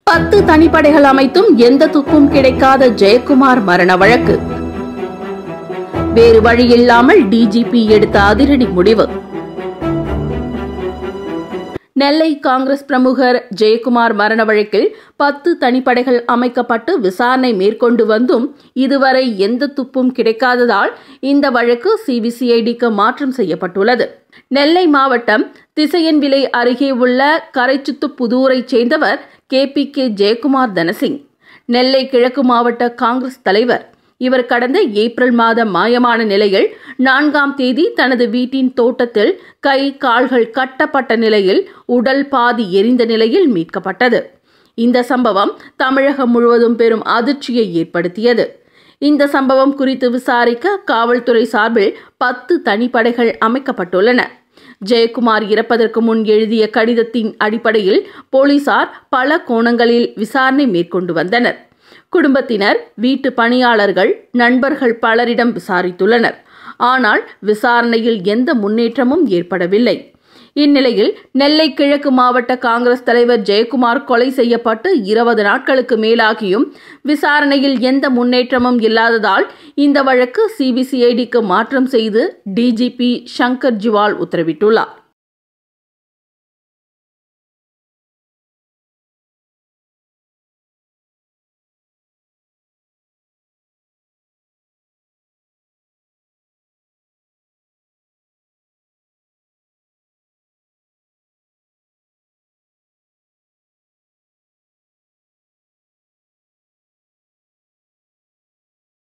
10 தனிப்படைகள் அமைத்தும் எந்த துப்பும் கிடைக்காத ஜெயக்குமார் மரண வழக்கு. வேறு வழியில்லாமல் டிஜிபி எடுத்த அதிரடி முடிவு. நெல்லை காங்கிரஸ் பிரமுகர் ஜெயக்குமார் மரண வழக்கில் 10 தனிப்படைகள் அமைக்கப்பட்டு விசாரணை மேற்கொண்டு வந்தும் இதுவரை எந்த துப்பும் கிடைக்காததால் இந்த வழக்கு சிபிசிஐடிக்கு மாற்றம் செய்யப்பட்டுள்ளது. நெல்லை மாவட்டம் திசையன்விளை அருகே உள்ள கரைச்சுத்துப்புதூரைச் சேர்ந்தவர் KPK ஜெயக்குமார் தனசிங். நெல்லை கிழக்கு மாவட்ட காங்கிரஸ் தலைவர். இவர் கடந்த ஏப்ரல் மாதம் மாயமான நிலையில் 4ஆம் தேதி தனது வீட்டின் தோட்டத்தில் கை கால்கள் கட்டப்பட்ட நிலையில் உடல் பாதி எரிந்த நிலையில் மீட்கப்பட்டது. இந்த சம்பவம் தமிழகம் முழுவதும் பெரும் அதிர்ச்சியை ஏற்படுத்தியது. இந்த சம்பவம் குறித்து விசாரிக்க காவல்துறை சார்பில் 10 தனிப்படைகள் அமைக்கப்பட்டுள்ளன. ஜெயக்குமார் இறப்பதற்கு முன் எழுதிய கடிதத்தின் அடிப்படையில் போலீசார் பல கோணங்களில் விசாரணை மேற்கொண்டு வந்தனர். குடும்பத்தினர், வீட்டு பணியாளர்கள், நண்பர்கள் பலரிடம் விசாரித்துள்ளனர். ஆனால் விசாரணையில் எந்த முன்னேற்றமும் ஏற்படவில்லை. இந்நிலையில் நெல்லை கிழக்கு மாவட்ட காங்கிரஸ் தலைவர் ஜெயக்குமார் கொலை செய்யப்பட்டு 20 நாட்களுக்கு மேலாகியும் விசாரணையில் எந்த முன்னேற்றமும் இல்லாததால் இந்த வழக்கு சிபிசிஐடிக்கு மாற்றம் செய்து டிஜிபி சங்கர் ஜிவால் உத்தரவிட்டுள்ளார்.